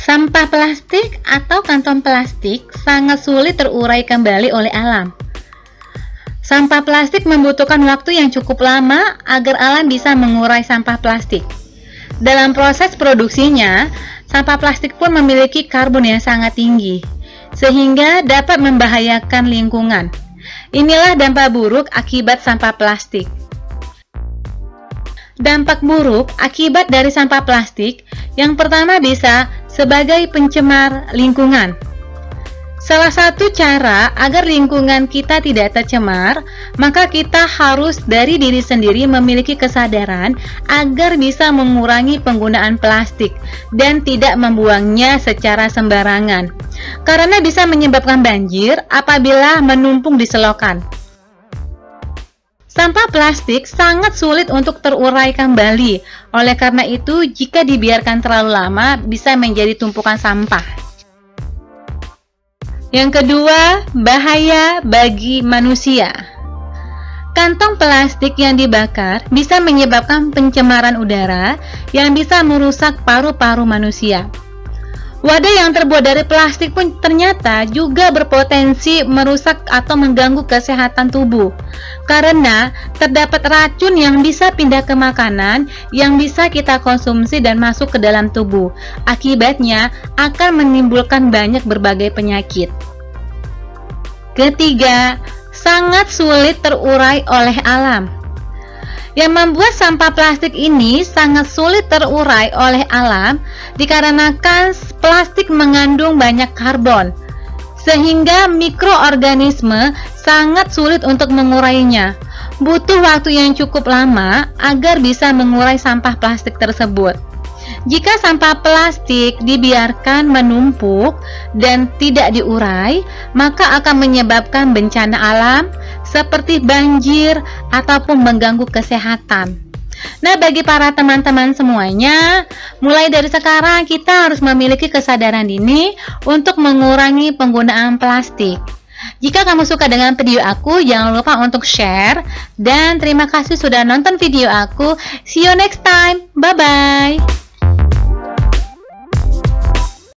Sampah plastik atau kantong plastik sangat sulit terurai kembali oleh alam. Sampah plastik membutuhkan waktu yang cukup lama agar alam bisa mengurai sampah plastik. Dalam proses produksinya, sampah plastik pun memiliki karbon yang sangat tinggi, sehingga dapat membahayakan lingkungan. Inilah dampak buruk akibat sampah plastik. Dampak buruk akibat dari sampah plastik yang pertama bisa sebagai pencemar lingkungan. Salah satu cara agar lingkungan kita tidak tercemar, maka kita harus dari diri sendiri memiliki kesadaran agar bisa mengurangi penggunaan plastik dan tidak membuangnya secara sembarangan, karena bisa menyebabkan banjir apabila menumpuk di selokan. Sampah plastik sangat sulit untuk terurai kembali, oleh karena itu jika dibiarkan terlalu lama bisa menjadi tumpukan sampah. Yang kedua, bahaya bagi manusia. Kantong plastik yang dibakar bisa menyebabkan pencemaran udara yang bisa merusak paru-paru manusia. Wadah yang terbuat dari plastik pun ternyata juga berpotensi merusak atau mengganggu kesehatan tubuh, karena terdapat racun yang bisa pindah ke makanan yang bisa kita konsumsi dan masuk ke dalam tubuh. Akibatnya akan menimbulkan banyak berbagai penyakit. Ketiga, sangat sulit terurai oleh alam. Yang membuat sampah plastik ini sangat sulit terurai oleh alam dikarenakan plastik mengandung banyak karbon, sehingga mikroorganisme sangat sulit untuk mengurainya. Butuh waktu yang cukup lama agar bisa mengurai sampah plastik tersebut. Jika sampah plastik dibiarkan menumpuk dan tidak diurai, maka akan menyebabkan bencana alam seperti banjir ataupun mengganggu kesehatan. Nah, bagi para teman-teman semuanya, mulai dari sekarang kita harus memiliki kesadaran dini untuk mengurangi penggunaan plastik. Jika kamu suka dengan video aku, jangan lupa untuk share, dan terima kasih sudah nonton video aku. See you next time. Bye-bye.